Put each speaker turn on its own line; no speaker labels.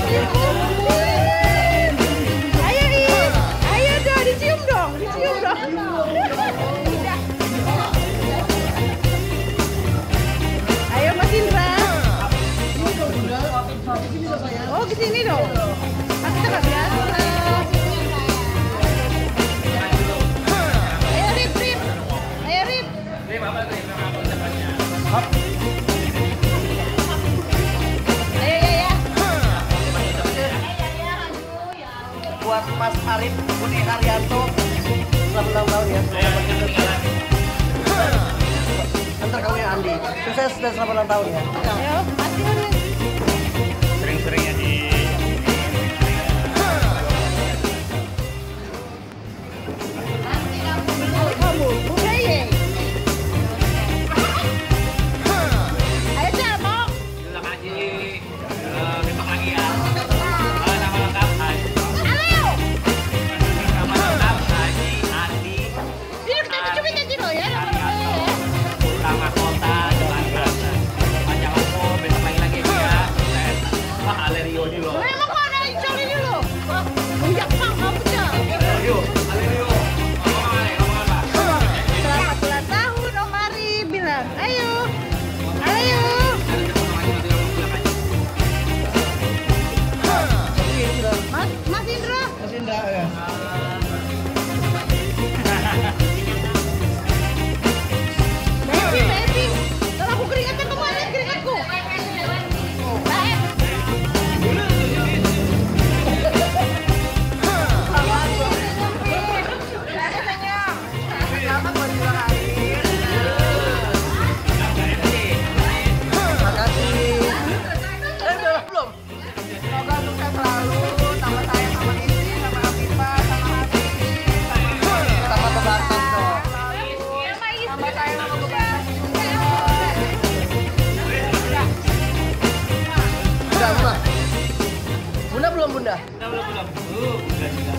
Ayo Ip, ayo dong, dicium dong. Ayo Mas Indra. Oh kesini dong. Kan kita nggak biasa. Ayo Rip. Ayo Rip.
Buat Mas Arif Budi Haryanto, selamat ulang tahun ya. Antar kamu ya Andi, sukses dan selamat ulang tahun ya.
Ayo, mati dulu.
Sering-sering ya di
Kamu, udah ye. Ayo Cak, mau.
Terima kasih. Besok lagi ya. Nama lengkap Haji.
Ayo.
Nama lengkap Haji Andi.
Ini kita cubit aja loh ya.
Utama kota Jalan Gaza. Panjang umur, besok lagi ya. Wah, Alerio ini loh.
Emang kok ada Ical ini loh? Banyak pang, kamu Cak.
Alerio. Ngomong apa?
Selamat ulang tahun Om Ari, bilang. Ayo. Ayo. Mas Indra.
Mas Indra ya.
Baby. Kalau aku keringetan kemana keringatku?
Makasih. Udah belum?
Semoga sukses selalu, tambah sayang sama istri, sama Afifah, sama Hati,
Sama pembatas dong.
tambah sayang sama bebatas juga.
Bunda. Bunda belum Bunda?
Belum. Udah juga.